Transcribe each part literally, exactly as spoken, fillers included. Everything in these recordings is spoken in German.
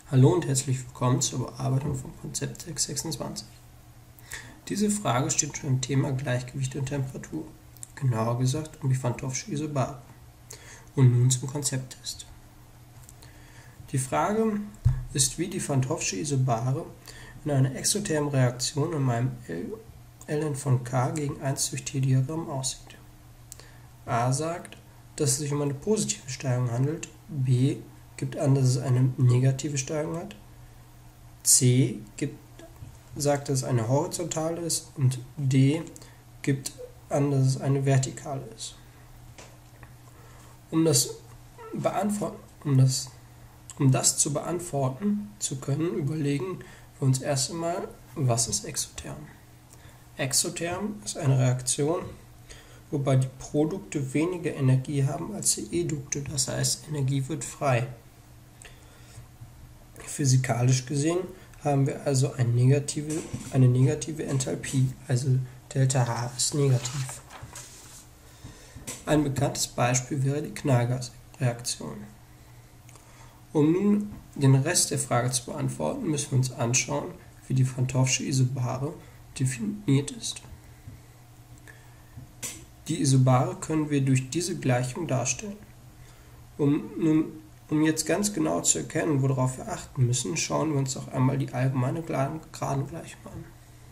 Hallo und herzlich willkommen zur Bearbeitung von Konzept sechs sechsundzwanzig. Diese Frage steht unter dem Thema Gleichgewicht und Temperatur, genauer gesagt um die Van 't Hoffsche Isobare. Und nun zum Konzepttest. Die Frage ist, wie die Van 't Hoffsche Isobare in einer exothermen Reaktion in meinem ln von k gegen eins durch t Diagramm aussieht. A sagt, dass es sich um eine positive Steigung handelt, B gibt an, dass es eine negative Steigung hat, C gibt, sagt, dass es eine horizontale ist und D gibt an, dass es eine vertikale ist. Um das, um das, um das zu beantworten zu können, überlegen wir uns erst einmal, was ist exotherm. Exotherm ist eine Reaktion, wobei die Produkte weniger Energie haben als die Edukte, das heißt, Energie wird frei. Physikalisch gesehen haben wir also eine negative, eine negative Enthalpie, also Delta-H ist negativ. Ein bekanntes Beispiel wäre die Knallgasreaktion. Um nun den Rest der Frage zu beantworten, müssen wir uns anschauen, wie die Van 't Hoffsche Isobare definiert ist. Die Isobare können wir durch diese Gleichung darstellen. Um, nun, um jetzt ganz genau zu erkennen, worauf wir achten müssen, schauen wir uns auch einmal die allgemeine Gradengleichung an.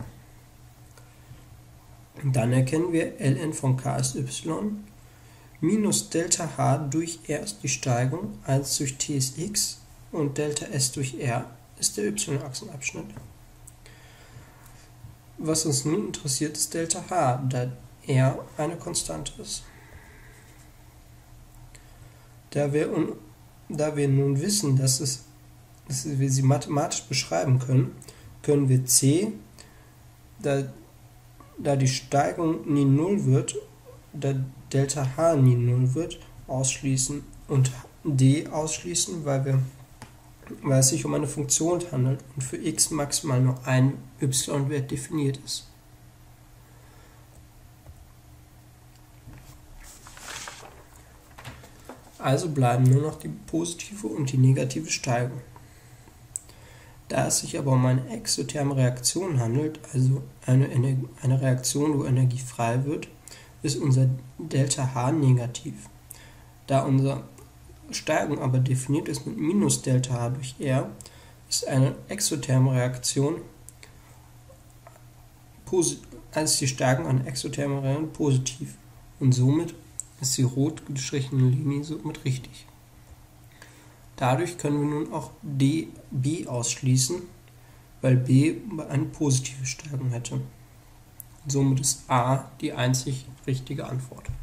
Und dann erkennen wir, ln von k ist y, minus Delta H durch r ist die Steigung, eins durch t ist x und Delta S durch r ist der y-Achsenabschnitt. Was uns nun interessiert, ist Delta H, da r eine Konstante ist. Da wir, un, da wir nun wissen, dass, es, dass wir sie mathematisch beschreiben können, können wir c, da, da die Steigung nie null wird, da Delta H nie null wird, ausschließen und d ausschließen, weil, wir, weil es sich um eine Funktion handelt und für x maximal nur ein y-Wert definiert ist. Also bleiben nur noch die positive und die negative Steigung. Da es sich aber um eine exotherme Reaktion handelt, also eine, eine Reaktion, wo Energie frei wird, ist unser Delta H negativ. Da unsere Steigung aber definiert ist mit minus Delta H durch r, ist eine exotherme Reaktion, als die Steigung einer exothermen Reaktion positiv und somit ist die rot gestrichene Linie somit richtig. Dadurch können wir nun auch D, B ausschließen, weil B eine positive Steigung hätte. Somit ist A die einzig richtige Antwort.